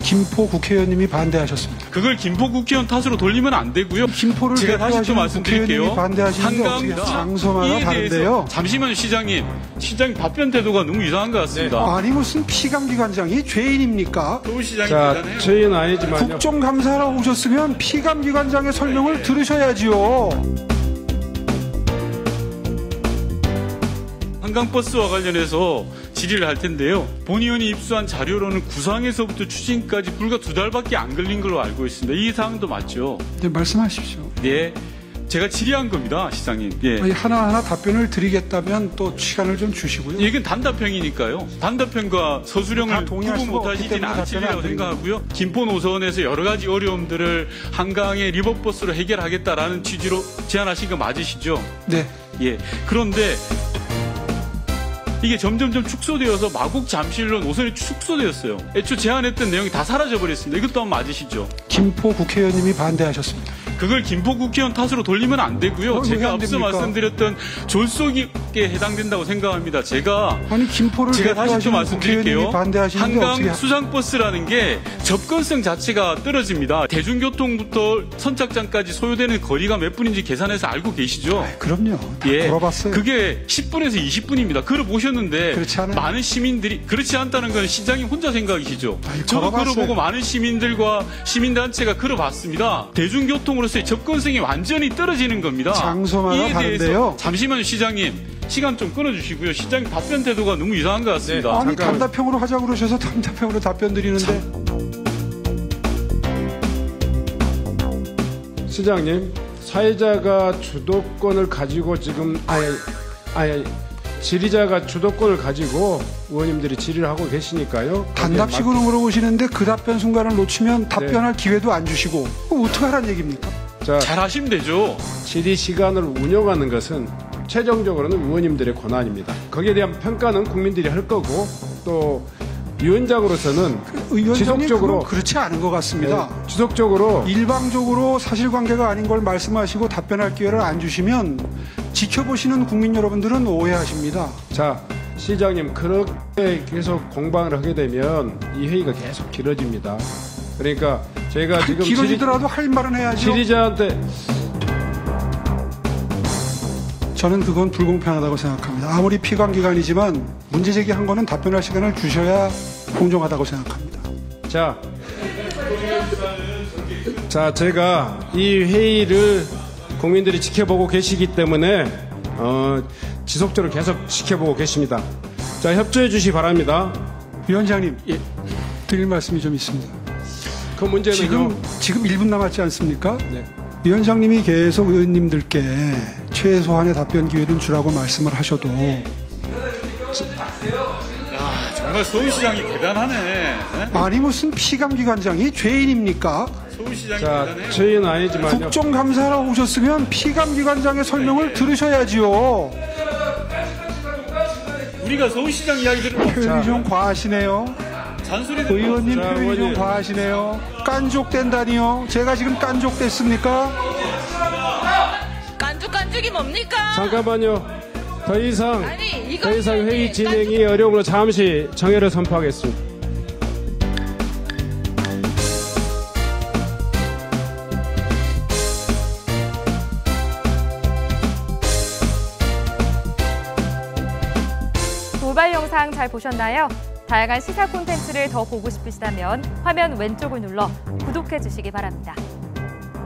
김포 국회의원님이 반대하셨습니다. 그걸 김포 국회의원 탓으로 돌리면 안 되고요. 김포를 제가 다시 또 말씀드릴게요. 반대하시는데 어떻게 장소마다 다른데요? 잠시만요, 시장님 답변 태도가 너무 이상한 것 같습니다. 네. 아니 무슨 피감기관장이 죄인입니까? 서울시장이 자, 죄인 아니지만요. 국정감사하러 오셨으면 피감기관장의 설명을 들으셔야지요. 한강버스와 관련해서 질의를 할 텐데요. 본 의원이 입수한 자료로는 구상에서부터 추진까지 불과 2달밖에 안 걸린 걸로 알고 있습니다. 이 사항도 맞죠? 네, 말씀하십시오. 네, 제가 질의한 겁니다, 시장님. 예. 아니, 하나하나 답변을 드리겠다면 또 시간을 좀 주시고요. 이건 단답형이니까요. 단답형과 서술형을 동의할 구분 수가 없기 못하시지는 때문에 않으리라고 답변을 생각하고요. 김포 노선에서 여러 가지 어려움들을 한강의 리버버스로 해결하겠다라는 취지로 제안하신 거 맞으시죠? 네. 예. 그런데 이게 점점점 축소되어서 마곡 잠실로 노선이 축소되었어요. 애초 제안했던 내용이 다 사라져버렸습니다. 이것도 한번 맞으시죠? 김포 국회의원님이 반대하셨습니다. 그걸 김포 국회의원 탓으로 돌리면 안 되고요. 제가 안 앞서 됩니까? 말씀드렸던 졸속에 해당된다고 생각합니다. 제가 김포를 다시 또 말씀드릴게요. 한강 어떻게... 수상버스라는 게 접근성 자체가 떨어집니다. 대중교통부터 선착장까지 소요되는 거리가 몇 분인지 계산해서 알고 계시죠? 그럼요. 예, 물어봤어요. 그게 10분에서 20분입니다. 걸어보셨는데 그렇지 않아요. 많은 시민들이 그렇지 않다는 건 시장님 혼자 생각이시죠? 저도 걸어봤어요. 걸어보고 많은 시민들과 시민단체가 걸어봤습니다. 대중교통으로서의 접근성이 완전히 떨어지는 겁니다. 장소마다 이에 다른데요. 대해서 잠시만요, 시장님. 시간 좀 끊어주시고요. 시장님 답변 태도가 너무 이상한 것 같습니다. 네. 아니 단답형으로 하자고 그러셔서 단답형으로 답변 드리는데. 시장님, 사회자가 주도권을 가지고 지금 질의자가 주도권을 가지고 의원님들이 질의를 하고 계시니까요. 단답식으로 물어보시는데 그 답변 순간을 놓치면 답변할 기회도 안 주시고 그럼 어떻게 하라는 얘기입니까? 자, 잘하시면 되죠. 질의 시간을 운영하는 것은 최종적으로는 의원님들의 권한입니다. 거기에 대한 평가는 국민들이 할 거고 또 위원장으로서는 지속적으로 그렇지 않은 것 같습니다. 네, 지속적으로 일방적으로 사실관계가 아닌 걸 말씀하시고 답변할 기회를 안 주시면 지켜보시는 국민 여러분들은 오해하십니다. 자, 시장님 그렇게 계속 공방을 하게 되면 이 회의가 계속 길어집니다. 그러니까 제가 지금 길어지더라도 할 말은 해야죠. 질의자한테 저는 그건 불공평하다고 생각합니다. 아무리 피감기관이지만 문제 제기한 거는 답변할 시간을 주셔야 공정하다고 생각합니다. 자, 제가 이 회의를 국민들이 지켜보고 계시기 때문에 지속적으로 계속 지켜보고 계십니다. 자, 협조해 주시기 바랍니다. 위원장님, 드릴 말씀이 좀 있습니다. 그 문제는요. 지금 1분 남았지 않습니까? 네. 위원장님이 계속 의원님들께 최소한의 답변 기회는 주라고 말씀을 하셔도 정말 서울시장이 대단하네. 네? 아니 무슨 피감기관장이 죄인입니까? 서울시장이 자, 대단해요. 저희는 아니지만요. 국정감사하러 오셨으면 피감기관장의 설명을 들으셔야지요. 우리가 서울시장 이야기들을 표현이 좀 과하시네요. 잔소리들 의원님 자, 표현이 좀 의원님. 과하시네요. 깐족된다니요. 제가 지금 깐족됐습니까? 깐죽깐죽이 뭡니까? 잠깐만요. 더 이상 이거 회의 진행이 어려우므로 잠시 정회를 선포하겠습니다. 돌발 영상 잘 보셨나요? 다양한 시사 콘텐츠를 더 보고 싶으시다면 화면 왼쪽을 눌러 구독해 주시기 바랍니다.